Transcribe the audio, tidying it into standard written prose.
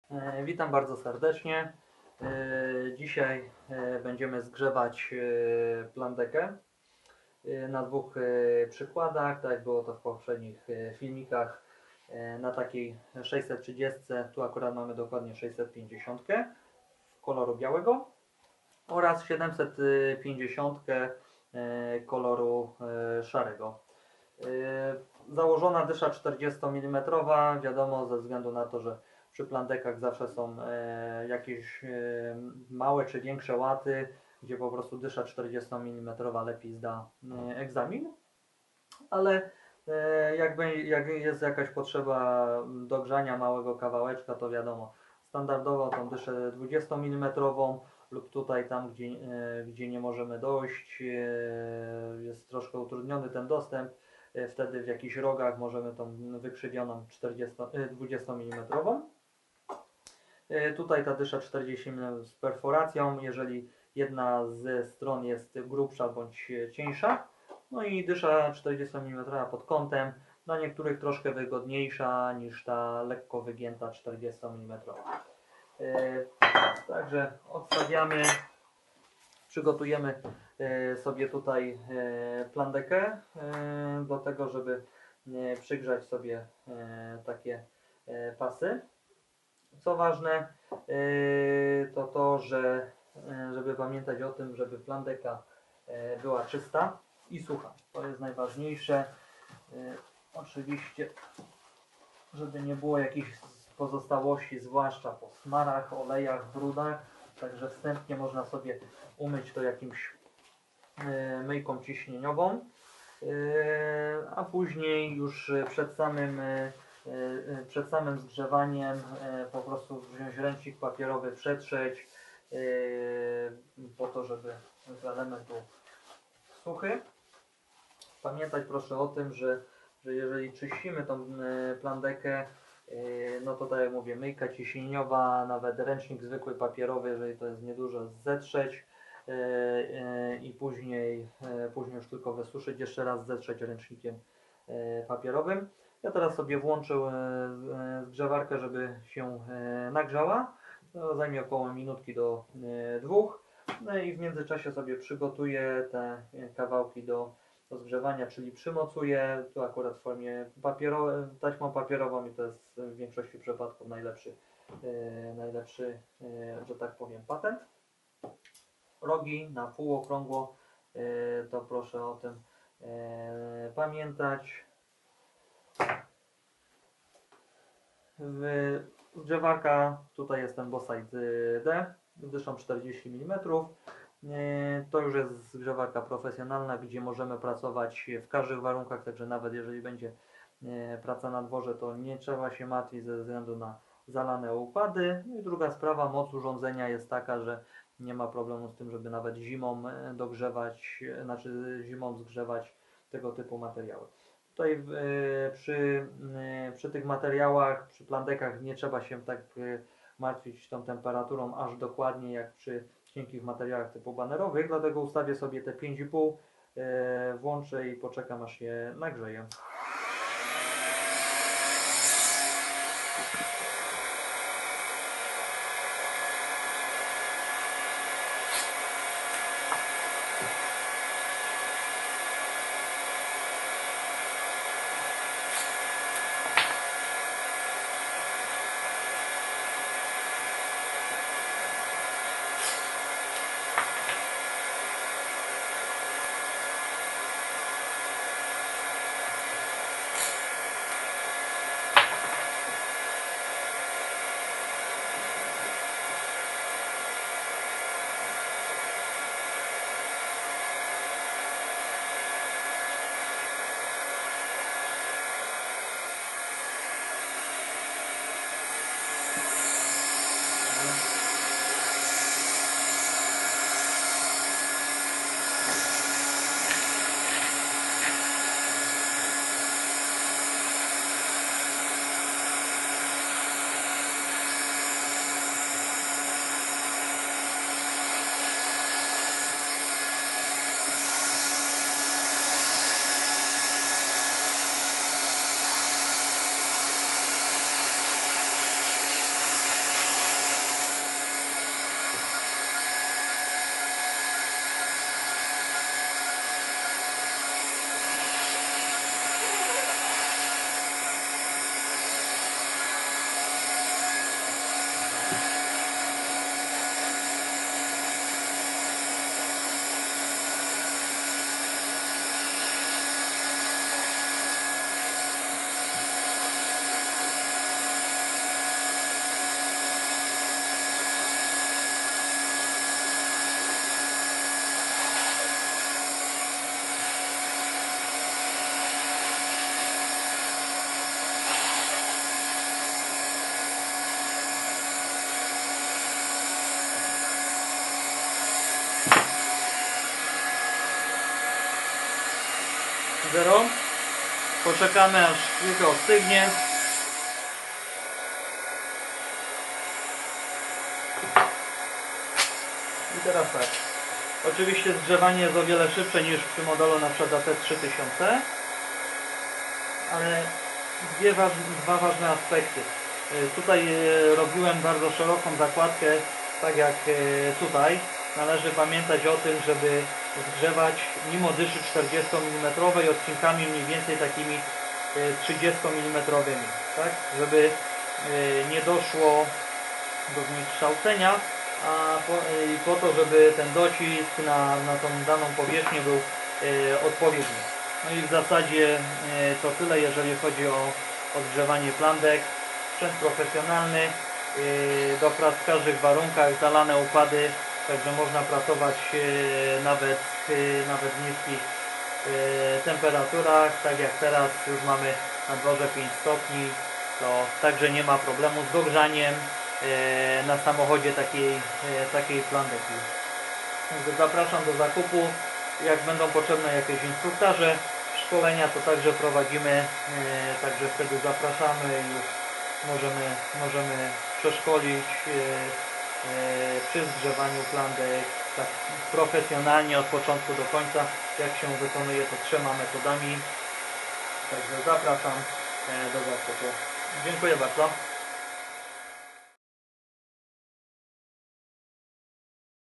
Witam bardzo serdecznie. Dzisiaj będziemy zgrzewać plandekę na dwóch przykładach, tak jak było to w poprzednich filmikach. Na takiej 630, tu akurat mamy dokładnie 650 koloru białego oraz 750 koloru szarego. Założona dysza 40 mm, wiadomo, ze względu na to, że przy plandekach zawsze są jakieś małe czy większe łaty, gdzie po prostu dysza 40 mm lepiej zda egzamin, ale jak jest jakaś potrzeba dogrzania małego kawałeczka, to wiadomo, standardowo tą dyszę 20 mm lub tutaj tam, gdzie nie możemy dojść, jest troszkę utrudniony ten dostęp, wtedy w jakichś rogach możemy tą wykrzywioną 20 mm. Tutaj ta dysza 40 mm z perforacją, jeżeli jedna ze stron jest grubsza bądź cieńsza. No i dysza 40 mm pod kątem, dla niektórych troszkę wygodniejsza niż ta lekko wygięta 40 mm. Także odstawiamy, przygotujemy sobie tutaj plandekę do tego, żeby przygrzać sobie takie pasy. Co ważne, to to, że żeby pamiętać o tym, żeby plandeka była czysta i sucha. To jest najważniejsze. Oczywiście, żeby nie było jakichś pozostałości, zwłaszcza po smarach, olejach, brudach. Także wstępnie można sobie umyć to jakimś myjką ciśnieniową, a później już przed samym zgrzewaniem po prostu wziąć ręcznik papierowy, przetrzeć po to, żeby z elementu suchy. Pamiętać proszę o tym, że jeżeli czyścimy tą plandekę, no to tak jak mówię, myjka ciśnieniowa, nawet ręcznik zwykły papierowy, jeżeli to jest niedużo, zetrzeć i później już tylko wysuszyć, jeszcze raz zetrzeć ręcznikiem papierowym. Ja teraz sobie włączę zgrzewarkę, żeby się nagrzała. To zajmie około minutki do 2. No i w międzyczasie sobie przygotuję te kawałki do zgrzewania, czyli przymocuję, tu akurat w formie taśmą papierową i to jest w większości przypadków najlepszy, że tak powiem, patent. Rogi na półokrągło, to proszę o tym pamiętać. Zgrzewarka, tutaj jest ten Bossite D, dyszą 40 mm. To już jest zgrzewarka profesjonalna, gdzie możemy pracować w każdych warunkach, także nawet jeżeli będzie praca na dworze, to nie trzeba się martwić ze względu na zalane układy. No i druga sprawa, moc urządzenia jest taka, że nie ma problemu z tym, żeby nawet zimą dogrzewać, znaczy zimą zgrzewać tego typu materiały. Tutaj przy tych materiałach, przy plandekach nie trzeba się tak martwić tą temperaturą aż dokładnie jak przy cienkich materiałach typu banerowych, dlatego ustawię sobie te 5,5, włączę i poczekam aż się nagrzeje. 0. Poczekamy aż chwilkę ostygnie. I teraz tak. Oczywiście zgrzewanie jest o wiele szybsze niż przy modelu na przykład AT3000, ale dwa ważne aspekty. Tutaj robiłem bardzo szeroką zakładkę, tak jak tutaj. Należy pamiętać o tym, żeby zgrzewać mimo dyszy 40 mm odcinkami mniej więcej takimi 30 mm, tak? Żeby nie doszło do zniekształcenia, i po to, żeby ten docisk na tą daną powierzchnię był odpowiedni. No i w zasadzie to tyle, jeżeli chodzi o odgrzewanie plandek. Sprzęt profesjonalny, do prac w każdych warunkach, zalane układy, także można pracować nawet w niskich temperaturach, tak jak teraz już mamy na dworze 5 stopni, to także nie ma problemu z dogrzaniem na samochodzie takiej plandeki. Zapraszam do zakupu. Jak będą potrzebne jakieś instruktaże, szkolenia, to także prowadzimy, także wtedy zapraszamy i już możemy przeszkolić przy zgrzewaniu plandek tak profesjonalnie od początku do końca, jak się wykonuje to 3 metodami. Także zapraszam do zakupu. Dziękuję bardzo.